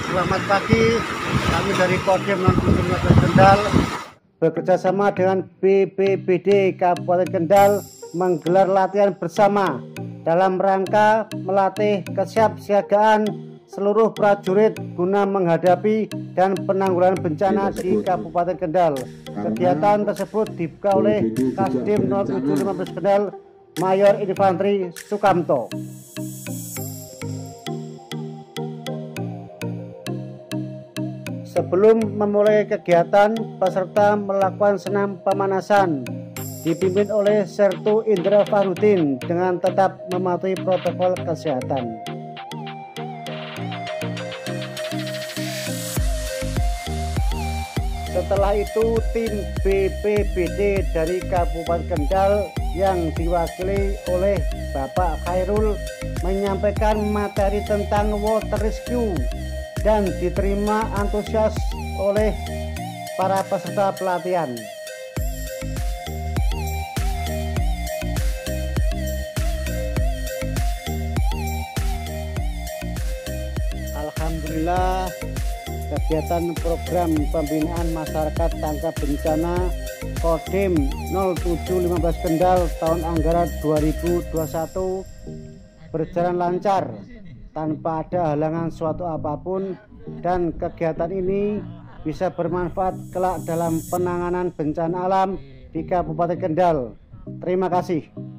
Selamat pagi, kami dari Kodim 0715 Kendal bekerjasama dengan BPBD Kabupaten Kendal menggelar latihan bersama dalam rangka melatih kesiapsiagaan seluruh prajurit guna menghadapi dan penanggulangan bencana di Kabupaten Kendal. Kegiatan tersebut dibuka oleh Kasdim 0715 Kendal Mayor Infantri Sukamto. Sebelum memulai kegiatan, peserta melakukan senam pemanasan dipimpin oleh Sertu Indra Fahrudin dengan tetap mematuhi protokol kesehatan. Setelah itu, tim BPBD dari Kabupaten Kendal yang diwakili oleh Bapak Khairul menyampaikan materi tentang water rescue dan diterima antusias oleh para peserta pelatihan. Alhamdulillah, kegiatan program pembinaan masyarakat tanggap bencana Kodim 0715 Kendal tahun anggaran 2021 berjalan lancar tanpa ada halangan suatu apapun, dan kegiatan ini bisa bermanfaat kelak dalam penanganan bencana alam di Kabupaten Kendal. Terima kasih.